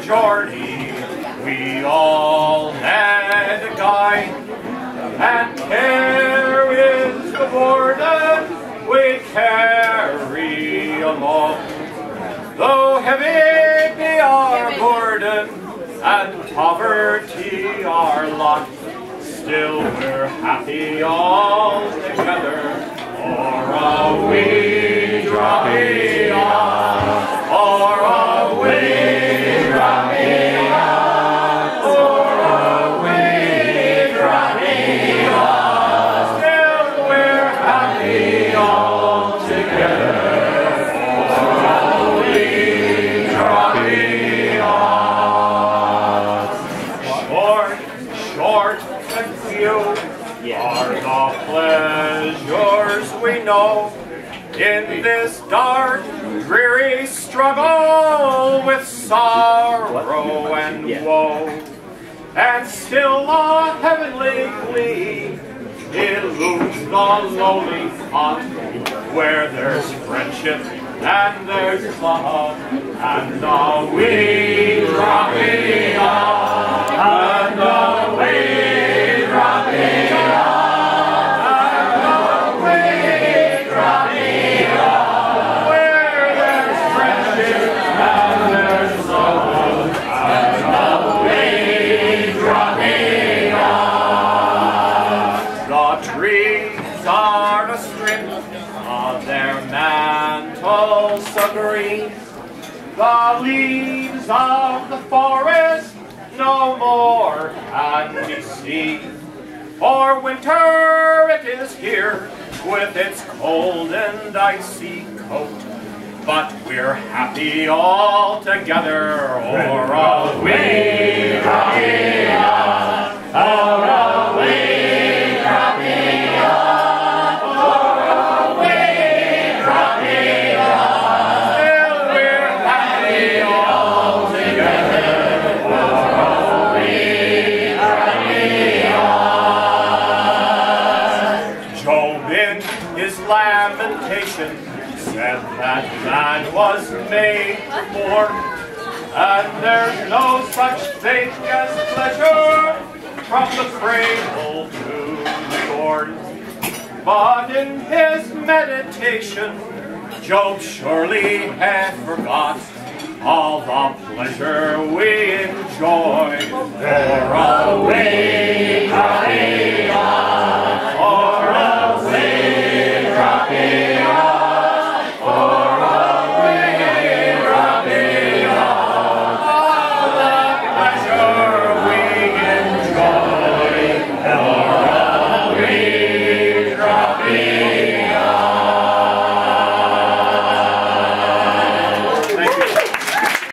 journey we all had to guide, and care is the burden we carry along. Though heavy be our burden and poverty our lot, still we're happy all together. Or a wee droppy yot, or a wee droppy yot, or a wee droppy yot, still we're happy all together. Or a wee droppy yot. Short and few are the pleasures we know in this dark, dreary struggle with sorrow and woe. And still a heavenly glee eludes the lowly cot, where there's friendship and there's love, and the wee droppy yot, and the wee droppy yot. Are the strength of their mantles so green, the leaves of the forest no more can be seen. For winter it is here with its cold and icy coat, but we're happy all together. Or a wee droppy yot, or a wee droppy yot. Lamentation said that man was made to mourn, and there's no such thing as pleasure from the cradle to the urn. But in his meditation, Job surely had forgot all the pleasure we enjoy. For a wee droppy yot, for a